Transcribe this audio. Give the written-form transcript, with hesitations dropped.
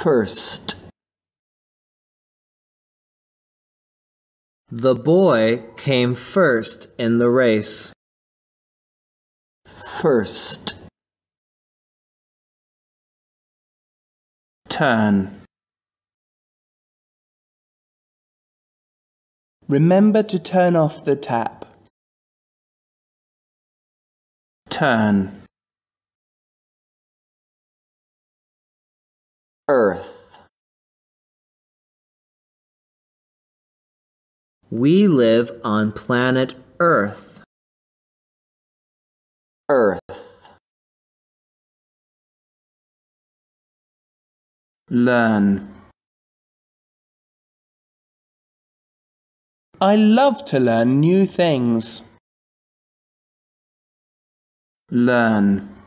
First. The boy came first in the race. First. Turn. Remember to turn off the tap. Turn. Earth. We live on planet Earth. Earth. Learn. I love to learn new things. Learn.